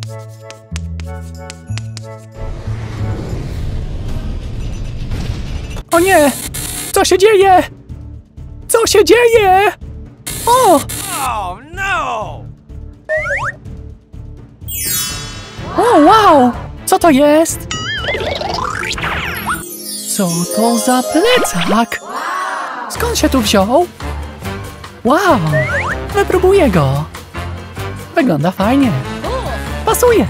O nie! Co się dzieje? Co się dzieje? O! Oh no! O, wow! Co to jest? Co to za plecak? Skąd się tu wziął? Wow! Wypróbuję go. Wygląda fajnie. Pasuje.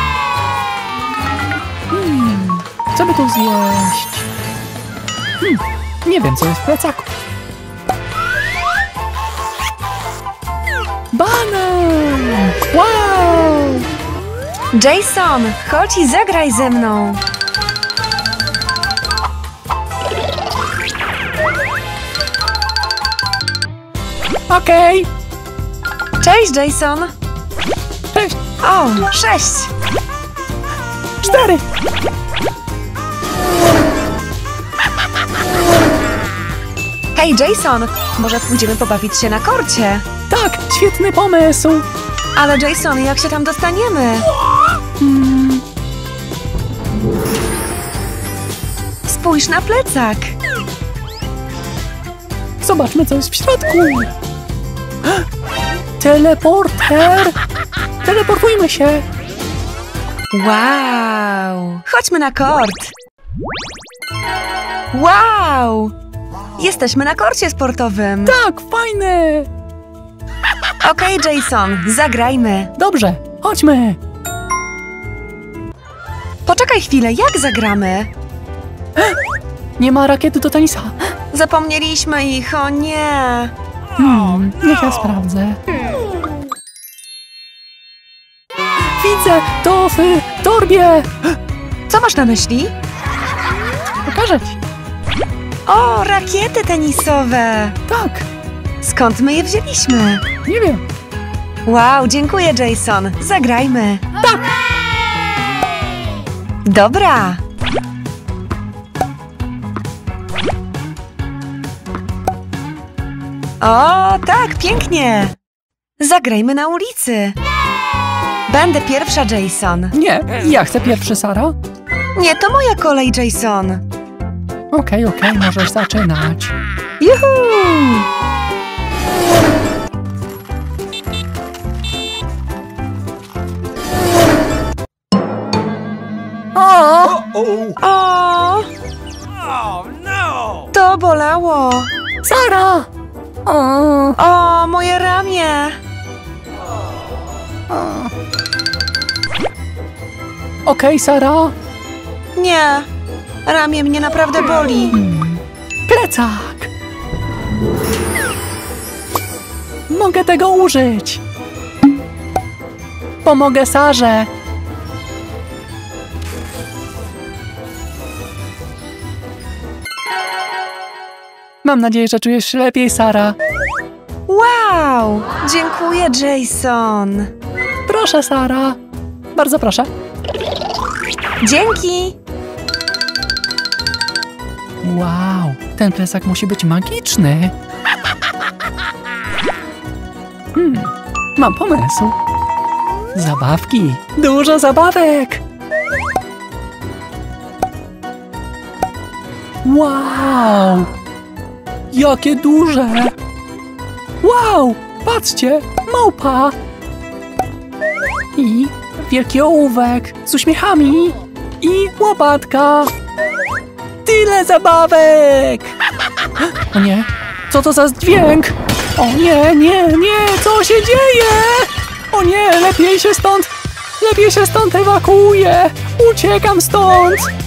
Co by tu zjeść? Nie wiem, co jest w plecaku. Banan! Wow! Jason, chodź i zagraj ze mną. Okej. Cześć, Jason. Cześć. O, 6. 4. Hej, Jason, może pójdziemy pobawić się na korcie? Tak, świetny pomysł. Ale Jason, jak się tam dostaniemy? Spójrz na plecak. Zobaczmy, co jest w środku. Teleporter. Teleportujmy się. Wow! Chodźmy na kort. Wow! Jesteśmy na korcie sportowym. Tak, fajne. Okej, Jason, zagrajmy. Dobrze, chodźmy. Poczekaj chwilę, jak zagramy? Nie ma rakiety do tenisa. Zapomnieliśmy ich, o nie. Niech ja sprawdzę. Widzę to w torbie. Co masz na myśli? Pokażę ci. O, rakiety tenisowe. Tak, Skąd my je wzięliśmy? nie wiem. Wow, dziękuję, Jason. Zagrajmy. Tak. Dobra. O, tak, pięknie. Zagrajmy na ulicy. Będę pierwsza, Jason. Nie, ja chcę pierwszy, Sara. Nie, to moja kolej, Jason. Okej, możesz zaczynać. Juhu! O! O, Oh no! to bolało. Sara! O, moje ramię. Okej, Sara. Nie, ramię mnie naprawdę boli. Plecak! Mogę tego użyć. Pomogę Sarze. Mam nadzieję, że czujesz się lepiej, Sara. Wow, dziękuję, Jason. Proszę, Sara. Bardzo proszę. Dzięki. Wow, ten plecak musi być magiczny. Mam pomysł. Zabawki. Dużo zabawek. Wow. Jakie duże. Wow, patrzcie, małpa. I wielki ołówek z uśmiechami. I łopatka. Tyle zabawek. O nie, co to za dźwięk? O nie, co się dzieje? O nie, lepiej się stąd ewakuuję. Uciekam stąd.